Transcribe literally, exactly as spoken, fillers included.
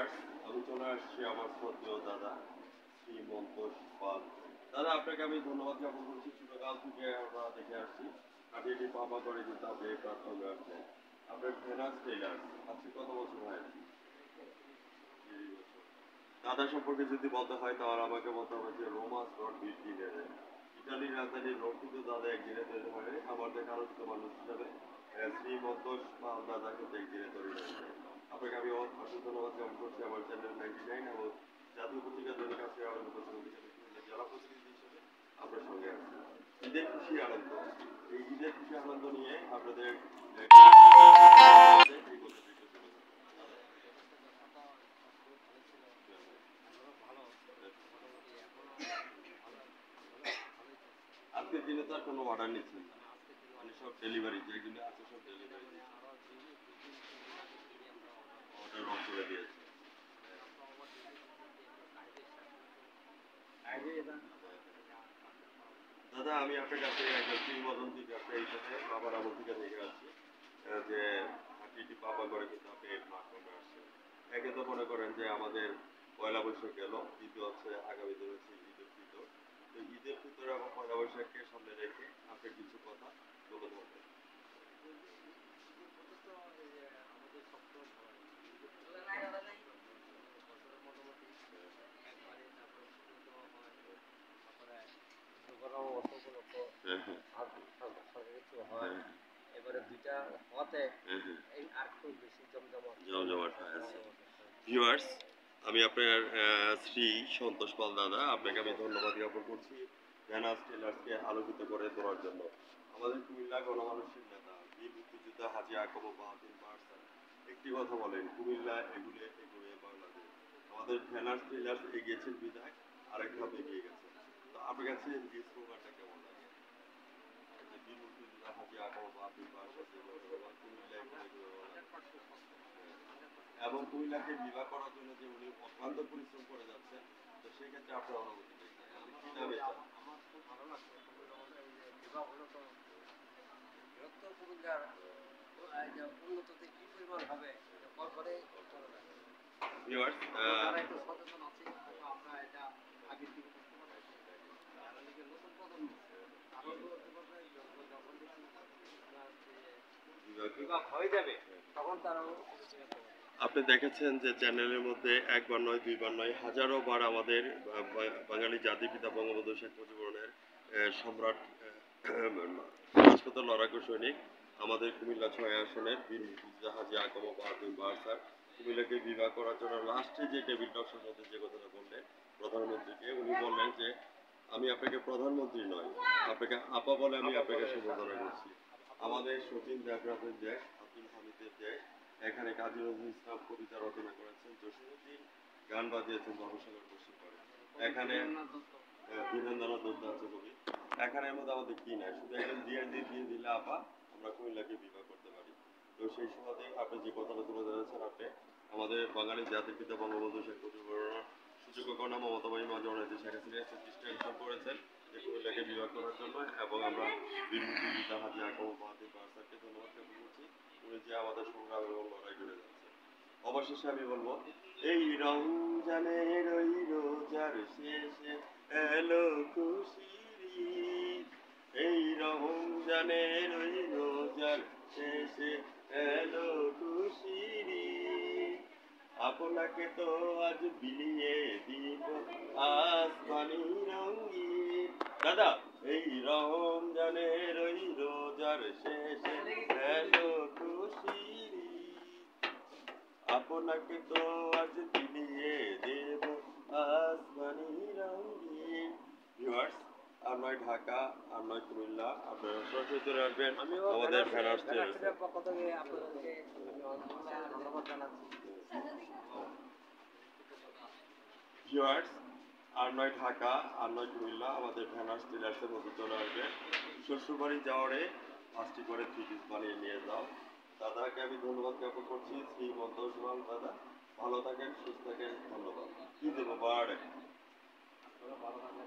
Viewers, আমি চলে আসছি আমার শ্রদ্ধেয় দাদা শ্রী মন্তোষ পাল। দাদা, আপনাকে আমি ধন্যবাদ জ্ঞাপন করছি। ছোটকাল থেকে আমরা দেখে আসছি হাঁটিয়ে পাপা করে কিন্তু আপনি এই প্ল্যাটফর্মে আসছেন। আপনার ভেনাস টেইলার আজকে কত বছর হয়? দাদা সম্পর্কে যদি বলতে হয় তাহলে আমাকে বলতে হবে যে রোমান্স ডট বিউটি লেভেল। ইতালির রাজধানী রোম কিন্তু দাদা একদিনে তৈরি হয়। আমার দেখা আলোচিত মানুষ হিসাবে আহ, শ্রী মন্তোষ পাল দাদা কিন্তু একদিনে তৈরি হয়েছে। আপনাকে আমি অসংখ্য ধন্যবাদ জ্ঞাপন করছি আমার চ্যানেল নাইনটি নাইন এবং জাতীয় পত্রিকা দৈনিক আছে আনন্দ জেলা প্রতিনিধি হিসেবে আপনার সঙ্গে আছি। ঈদের খুশি আনন্দ, এই ঈদের খুশি আনন্দ নিয়ে আপনাদের আজকের দিনে তো আর কোনো অর্ডার নিচ্ছেন না, মানে সব ডেলিভারি যেগুলো আছে সব ডেলিভারি অর্ডার অফ করে দিয়েছে। দাদা, আমি আপনার কাছে একটা কিংবদন্তি ব্যবসা হিসেবে বাবার আমল থেকে দেখে আসছি আহ, যে হাঁটিটি পাপা করে কিন্তু আপনি এই প্ল্যাটফর্মে আসছেন। একে তো মনে করেন যে আমাদের পয়লা বৈশাখ গেল, দ্বিতীয় হচ্ছে আগামী দিন হচ্ছে ঈদের ফিতর। তো ঈদের ফিতর এবং পয়লা বৈশাখকে সামনে রেখে আপনার কিছু কথা বলে ধরবেন। হ্যাঁ হ্যাঁ হ্যাঁ এবারে দুইটা হতে হ্যাঁ হ্যাঁ এই আর একটু বেশি জমজমাট জমজমাট হয়ে আছে। ভিউয়ার্স, আমি আপনার আহ, শ্রী সন্তোষ পাল দাদা, আপনাকে আমি ধন্যবাদ জ্ঞাপন করছি ভ্যানাস টেলার্সকে আলোকিত করে তোলার জন্য। আমাদের কুমিল্লা গণমানুষের নেতা বীর মুক্তিযোদ্ধা হাজী আকব বাহাদুর বারসার একটি কথা বলেন, কুমিল্লা এগুলে এগুলে বাংলাদেশ। আমাদের ভ্যানাস টেলার্স এগিয়েছেন বিধায় আরেক ধাপ এগিয়ে গেছে। তো আপনার কাছে এই স্লোগানটা কেমন লাগে? এই যে বীর মুক্তিযোদ্ধা হাজী আকব বাহাদুর বারসার যে স্লোগান, কুমিল্লা এগুলে এগুলে বাংলাদেশ, এবং কুমিল্লাকে বিভাগ করার জন্য যে উনি অক্লান্ত পরিশ্রম করে যাচ্ছেন, তো সেই ক্ষেত্রে আপনার অনুভূতি দেখবেন কি নামে আমার খুব ভালো লাগছে বিবাহ হলো তো বৃহত্তর কুমিল্লার উন্নততে কি পরিমাণ হবে পরে ভিউয়ার্স, যারা একটু সচেতন আছে আমরা এটা আগের দিকে করতে পারবো। যারা নিজের নতুন প্রজন্ম আরো করতে পারবে, যখন দেখি বিভাগ হয়ে যাবে তখন তারাও আপনি দেখেছেন যে চ্যানেলের মধ্যে একবার নয় দুইবার নয় হাজারো বার আমাদের বা- বা- বাঙালি জাতিপিতা বঙ্গবন্ধু শেখ মুজিবুরের সম্রাট হাসপাতাল লড়াকু সৈনিক আমাদের কুমিল্লা ছয় আসনের বীর মুক্তিযোদ্ধা হাজী আকব বাহাদুর বারসার কুমিল্লাকে বিভাগ করার জন্য লাস্টে যে টেবিল টক সাথে যে কথাটা বললেন প্রধানমন্ত্রীকে, উনি বললেন যে আমি আপনাকে প্রধানমন্ত্রী নয়, আপনাকে আপা বলে আমি আপনাকে সম্বোধনা করছি। আমাদের শচীন দেবরাজের দেশ, আব্দুল হামিদের দেশ, এখানে কাজী নজরুল ইসলাম কবিতা রচনা করেছেন, জসীমউদ্দিন গান বাজিয়েছেন ধর্মসাগর পশ্চিম পাড়ে, এখানে বীরেন্দ্রনাথ দত্ত আছে কবি। এখানের মধ্যে আমাদের কি নাই, শুধু একজন দিয়ে দিয়ে দিয়ে দিলে আপা আমরা কুমিল্লাকে বিভাগ করতে পারি। তো সেই সুবাদে আপনি যে কথাটা তুলে ধরেছেন, আপনি আমাদের বাঙালি জাতির পিতা বঙ্গবন্ধু শেখ মুজিবুর সুযোগ্য কন্যা মমতা বাহিনী জননেত্রী শেখ হাসিনা চেষ্টা করেছেন যে কুমিল্লাকে বিভাগ করার জন্য, এবং আমরা বীর মুক্তিযোদ্ধা হাজী আকব বাহাদুর বারসারকে ধন্যবাদ জ্ঞাপন করছি, উনি যে আমাদের সংগ্রাম এবং লড়াই করে যাচ্ছে। অবশেষে আমি বলবো, এই রমজানের ওই রোজার শেষে এলো খুশির ঈদ, এই রমজানের ওই রোজার শেষে এলো খুশির ঈদ, আপনাকে তো আজ বিলিয়ে দিব আসমানি রঙিন। দাদা, এই রমজানের ওই রোজার শেষে এলো খুশির ঈদ, আপনাকে তো আজ বিলিয়ে দেব আসমানি রঙিন। ভিউয়ার্স, আর নয় ঢাকা, আর নয় কুমিল্লা, আপনারা সরাসরি চলে আসবেন আমাদের ভ্যানাস টেলার্সে। পক্ষ থেকে আপনাদেরকে আমি অনেক ধন্যবাদ জানাচ্ছি। ভিউয়ার্স, আর নয় ঢাকা, আর নয় কুমিল্লা, আমাদের ভ্যানাস টেলার্সের মধ্যে চলে আসবেন। শ্বশুরবাড়ি যাওয়ারে পাঁচটি করে থ্রি পিস বানিয়ে নিয়ে যাও। দাদাকে আমি ধন্যবাদ জ্ঞাপন করছি, শ্রী মন্তোষ পাল দাদা, ভালো থাকেন, সুস্থ থাকেন, ধন্যবাদ। ঈদ মোবারক।